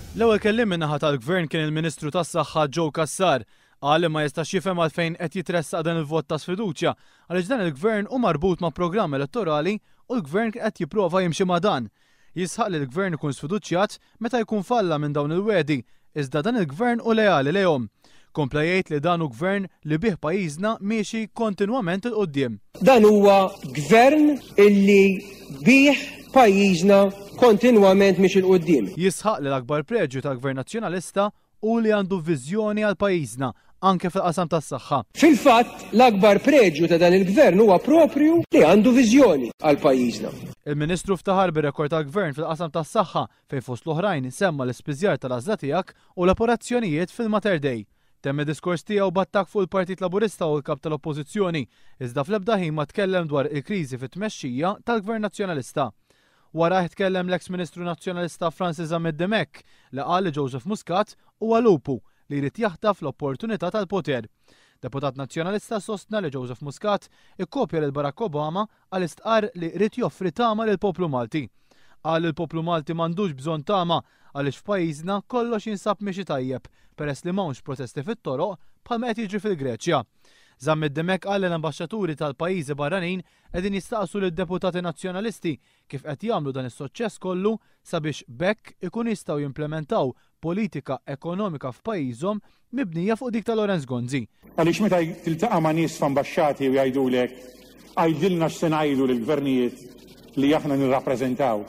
L-ewwel kelliem min-naħa tal-Gvern kien il-Ministru tas-Saħħa Joe Cassar. Qal li ma jistax jifhem għalfejn qed jitressaq dan il-vot ta' sfiduċja għaliex dan il-Gvern hu marbut ma' programm elettorali u l-Gvern qed jipprova jimxi ma' dan. Jisħaq li l-Gvern ikun sfiduċjat meta jkun falla minn dawn il-wedi, iżda dan il-Gvern hu lejali lejhom. Kompla jgħid li dan hu Gvern li bih pajjiżna miexi kontinwament il qudiem. Dan huwa Gvern illi bih pajjiżna kontinwament miex il-qudiem. Jisħaq li l-akbar preġju tal-Gvern Nazzjonalista u li għandu viżjoni għal pajjiżna anke fil-qasam tas-saħħa. Fil-fatt l-akbar preġju ta' dan il-Gvern huwa proprju li għandu viżjoni għal pajjiżna. Il-Ministru ftaħar bir-rekord tal-Gvern fil-qasam tas-saħħa fejn fost l-oħrajn semma l-ispiżjar tal-għażla tiegħek u l-operazzjonijiet fil-Mater Dei. Temm id-diskors tiegħu battak fuq il-Partit Laburista u l-kap tal-Oppożizzjoni, iżda fl-ebda ħin ma tkellem dwar il-kriżi fit-tmexxija tal-Gvern Nazzjonalista. Wara tkellem l-eks Ministru Nazzjonalista Francis Ahmed Demek li qal li Joseph Muscat huwa lupu li jrid jaħtaf l-opportunità tal-poter. Deputat Nazzjonalista sostna li Joseph Muscat ikkopja lil Barack Obama għal istqar li jrid joffri tama lil poplu Malti. Qal il-poplu Malti m'għandux bżonn tama għaliex f'pajjiżna kollox jinsab mixi tajjeb peress li m'hawnx protesti fit-toroq bħalma qed jiġri fil-Greċja. Ahmed Demek qal li l-ambaxxaturi tal-pajjiżi barranin qegħdin jistaqsu lid-deputati nazzjonalisti kif qed jagħmlu dan is-suċċess kollu sabiex bekk ikun jistgħu jimplementaw politika ekonomika f'pajjiżhom mibnija fuq dik ta' Lorenz Gonzi. Għaliex meta tiltaqa' ma' nies f'ambaxxati u jgħidulek għajdilna x'se ngħidu lill-gvernijiet li aħna nirrappreżentaw.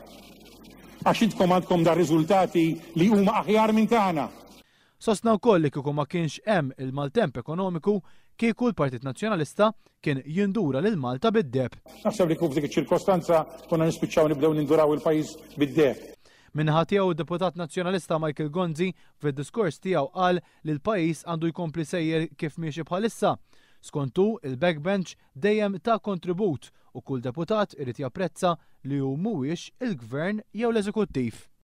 Għax intkom għandkom da' riżultati li huma aħjar minn tagħna. Sostna wkoll li kieku ma kienx hemm il-maltemp ekonomiku kieku l-Partit Nazzjonalista kien jindura lil Malta bid-deb. Naħseb li kif dik iċ-ċirkostanza konna nispiċċaw nibdew ninduraw il-pajjiż bid-deb. Minnaħa tiegħu d-Deputat Nazzjonalista Michael Gonzi fid-diskors tiegħu qal li l-pajjiż għandu jkompli sejjer kif miexi bħalissa. Skontu il-backbench dejjem ta' kontribut u kull deputat irid japprezza li hu mhuwiex il-Gvern jew l-Eżekuttiv.